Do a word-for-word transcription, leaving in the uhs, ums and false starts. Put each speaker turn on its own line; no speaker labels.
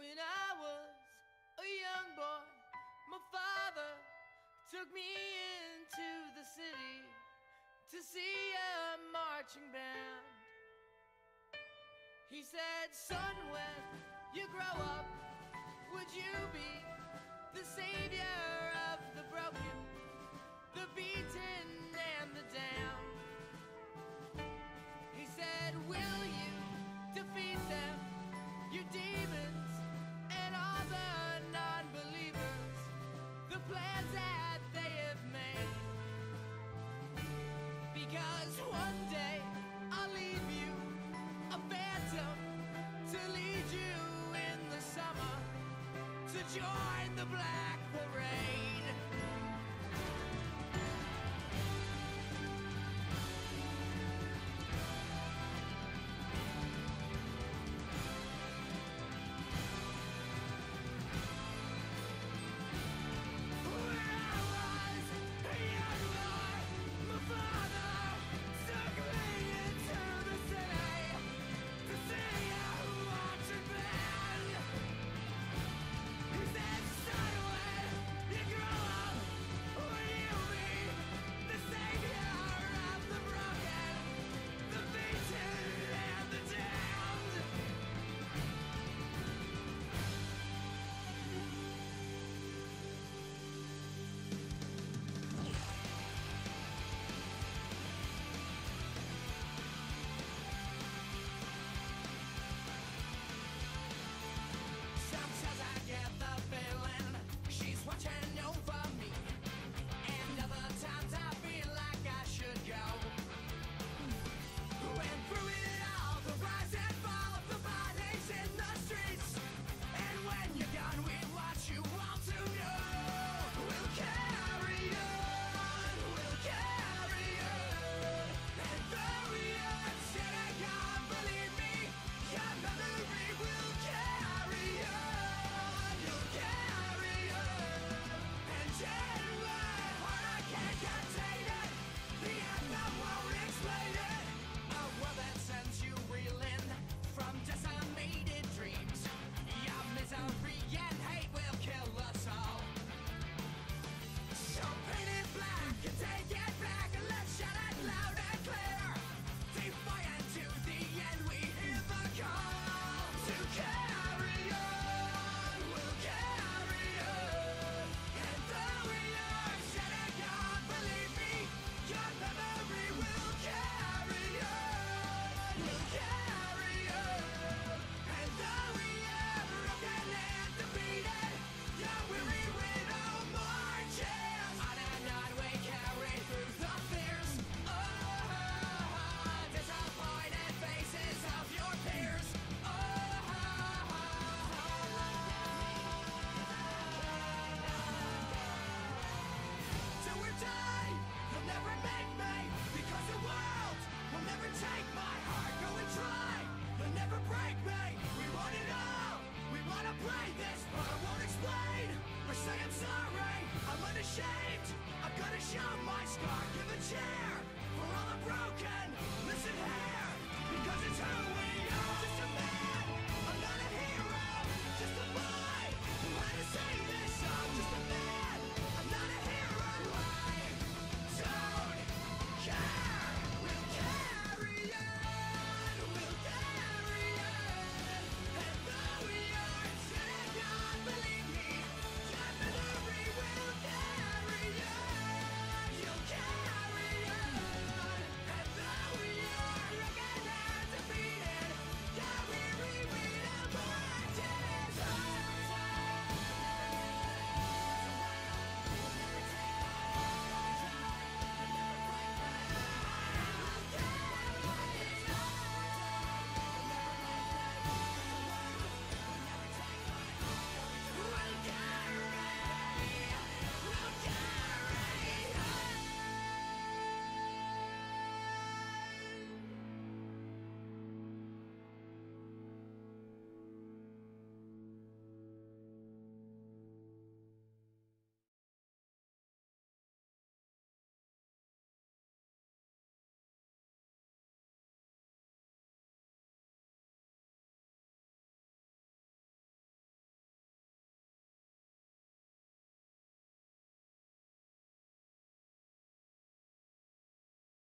When I was a young boy, my father took me into the city to see a marching band. He said, son, when you grow up, would you be the savior of the broken, the beaten, and the damned? He said, will you defeat them, your demons, and all the non-believers, the plans that they have made? Because one day I'll leave you a phantom to lead you in the summer to join the Black Parade.